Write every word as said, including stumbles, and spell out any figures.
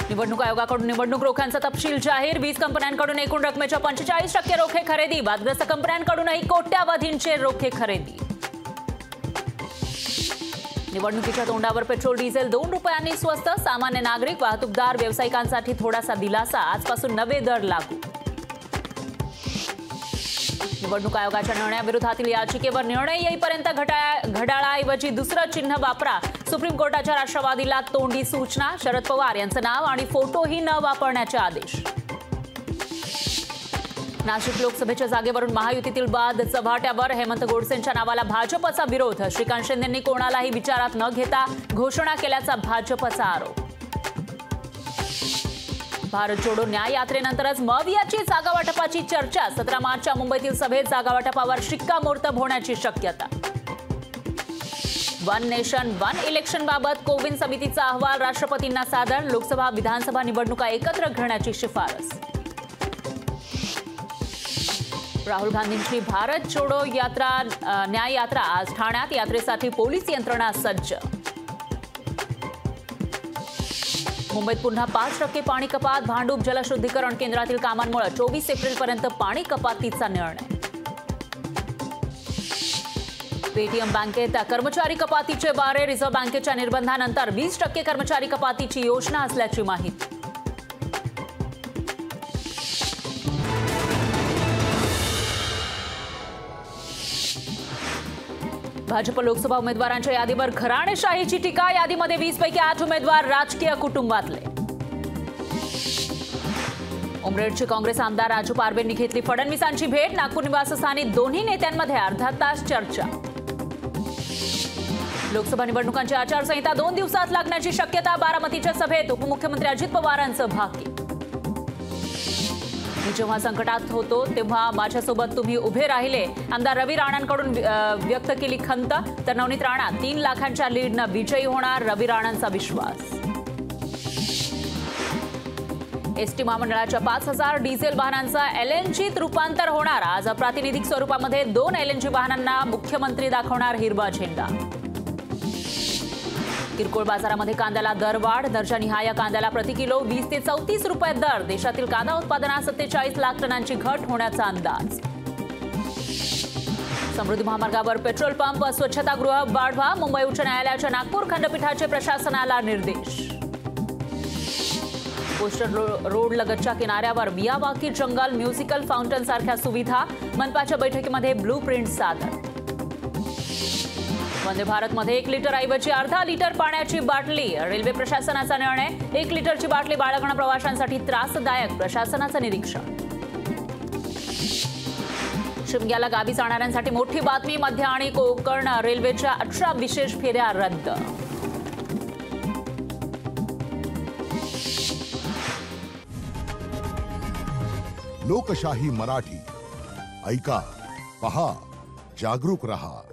निवडणूक आयोगाकडून निवडणूक रोख्यांचा तपशील जाहीर. वीस कंपन्यांकडून एकूण रकमेच्या पंचेचाळीस टक्के रोखे खरेदी. वादग्रस्त कंपन्यांकडूनही कोट्यावधींचे रोखे खरेदी. निवडणुकीच्या तोंडावर पेट्रोल डिझेल दोन रुपयांनी स्वस्त. सामान्य नागरिक, वाहतूकदार, व्यावसायिकांसाठी थोडासा दिलासा. आजपासून नवे दर लागू. निवडणूक आयोगाच्या निर्णयाविरोधातील याचिकेवर निर्णय येईपर्यंत घड्याळाऐवजी दुसरं चिन्ह वापरा. सुप्रीम कोर्टाच्या राष्ट्रवादीला तोंडी सूचना. शरद पवार यांचं नाव आणि फोटोही न वापरण्याचे आदेश. नाशिक लोकसभेच्या जागेवरून महायुतीतील वाद चव्हाट्यावर. हेमंत गोडसेंच्या नावाला भाजपचा विरोध. श्रीकांत शिंदेंनी कोणालाही विचारात न घेता घोषणा केल्याचा भाजपचा आरोप. भारत जोडो न्याय यात्रेनंतरच मवियाची जागा वाटपाची चर्चा. सतरा मार्चच्या मुंबईतील सभेत जागा वाटपावर शिक्कामोर्तब होण्याची शक्यता. वन नेशन वन इलेक्शन बाबत कोविन समितीचा अहवाल राष्ट्रपतींना सादर. लोकसभा विधानसभा निवडणुका एकत्र घेण्याची शिफारस. राहुल गांधींची भारत जोडो यात्रा न्याय यात्रा आज ठाण्यात. यात्रेसाठी पोलीस यंत्रणा सज्ज. मुंबईत पुन्हा पाच टक्के पाणी कपात. भांडूप जलशुद्धीकरण केंद्रातील कामांमुळे चोवीस एप्रिलपर्यंत पाणी कपातीचा निर्णय. पेटीएम बँकेत कर्मचारी कपातीचे वारे. रिझर्व्ह बँकेच्या निर्बंधानंतर वीस टक्के कर्मचारी कपातीची योजना असल्याची माहिती. भाजप लोकसभा उमेदवारांच्या यादीवर घराणेशाहीची टीका. यादीमध्ये वीस पैकी आठ उमेदवार राजकीय कुटुंबातले. उमरेडचे काँग्रेस आमदार राजू पारवेंनी घेतली फडणवीसांची भेट. नागपूर निवासस्थानी दोन्ही नेत्यांमध्ये अर्धा तास चर्चा. लोकसभा निवडणुकांची आचारसंहिता दोन दिवसात लागण्याची शक्यता. बारामतीच्या सभेत उपमुख्यमंत्री अजित पवारांचं भाकी. मी जेव्हा संकटात होतो तेव्हा माझ्यासोबत तुम्ही उभे राहिले. आमदार रवी राणांकडून व्यक्त केली खंत. तर नवनीत राणा तीन लाखांच्या लीडनं विजयी होणार. रवी राणांचा विश्वास. एसटी महामंडळाच्या पाच हजार डिझेल वाहनांचा एलएनजीत रूपांतर होणार. आज प्रातिनिधिक स्वरूपामध्ये दोन एलएनजी वाहनांना मुख्यमंत्री दाखवणार हिरवा झेंडा. किरकोळ बाजारामध्ये कांद्याला दरवाढ. दर्जानिहाय कांद्याला प्रति किलो वीस ते चौतीस रुपये दर. देशातील कांदा उत्पादनात सत्तेचाळीस लाख टनांची घट होण्याचा अंदाज. समृद्धी महामार्गावर पेट्रोल पंप स्वच्छतागृह वाढवा. मुंबई उच्च न्यायालयाच्या नागपूर खंडपीठाचे प्रशासनाला निर्देश. पोस्टर रोड लगतच्या किनाऱ्यावर मियावाकी जंगल, म्युझिकल फाउंटन सारख्या सुविधा. मनपाच्या बैठकीमध्ये ब्लू प्रिंट सादर. वंदे भारतमध्ये एक लिटर ऐवजी अर्धा लिटर पाण्याची बाटली. रेल्वे प्रशासनाचा निर्णय. एक लिटरची बाटली बाळगणं प्रवाशांसाठी त्रासदायक. प्रशासनाचं निरीक्षण. शिमग्याला गावी जाणाऱ्यांसाठी मोठी बातमी. मध्य आणि कोकण रेल्वेच्या अठरा विशेष फेऱ्या रद्द. लोकशाही मराठी ऐका, पहा, जागरूक रहा.